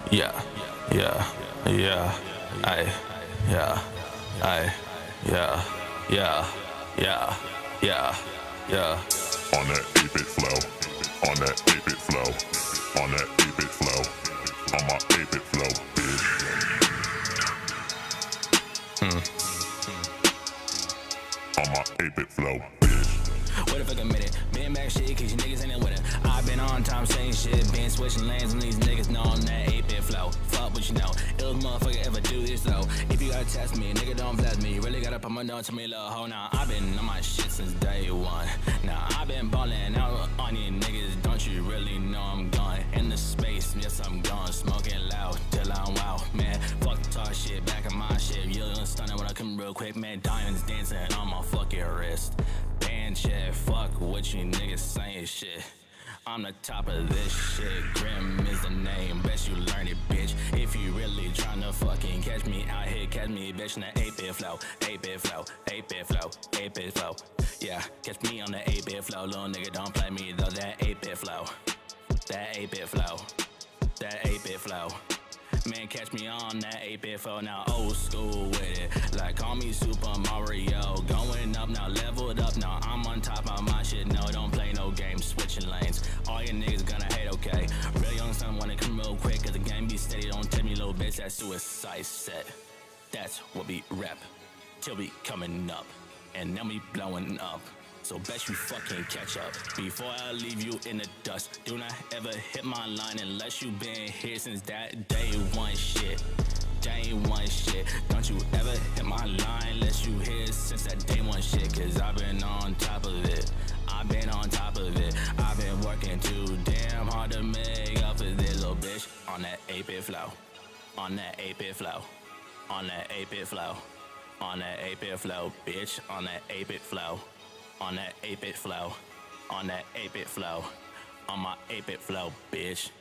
Yeah, yeah, yeah, I, yeah, I, yeah, yeah, yeah, yeah, yeah. On that 8-bit flow, on that 8-bit flow, on that 8-bit flow, on my 8-bit flow, bitch. On my 8-bit flow, bitch. What if I commit it? Been back shit, cause you niggas ain't in with it. I've been on time saying shit, been switching lanes, and these niggas know on that 8-bit flow. Fuck what you know, ill motherfucker ever do this though. If you gotta test me, nigga don't blast me. You really gotta put my nose to me, little hoe. Now I've been on my shit since day one. Now I've been ballin' out on you niggas, don't you really know I'm gone? In the space, yes I'm gone, smoking loud till I'm wow. Man, fuck the talk shit, back in my shit. You're stunning when I come real quick, man. Diamonds dancing on my fucking wrist. Band shit, fuck what you niggas saying shit. I'm the top of this shit, Grim is the name, best you learn it, bitch. If you really tryna fucking catch me out here, catch me, bitch, in the 8-bit flow, 8-bit flow, 8-bit flow, 8-bit flow. Yeah, catch me on the 8-bit flow, little nigga, don't play me though, that 8-bit flow, that 8-bit flow, that 8-bit flow. Man, catch me on that 8-bit flow, now old school with it. Like, call me Super Mario, going up now, leveled up now. I'm on top of my shit, no, don't play no games, switching lanes. All your niggas gonna hate, okay? Real young son wanna come real quick, cause the game be steady, don't tell me little bitch, that suicide set. That's what we rap, till we coming up, and then we blowing up. So best you fucking catch up before I leave you in the dust. Do not ever hit my line unless you been here since that day one shit. Day one shit. Don't you ever hit my line unless you here since that day one shit. Cause I've been on top of it. I've been on top of it. I've been working too damn hard to make up for this little bitch. On that 8-bit flow. On that 8-bit flow. On that 8-bit flow. On that 8-bit flow, bitch. On that 8-bit flow. On that 8-bit flow, on that 8-bit flow, on my 8-bit flow, bitch.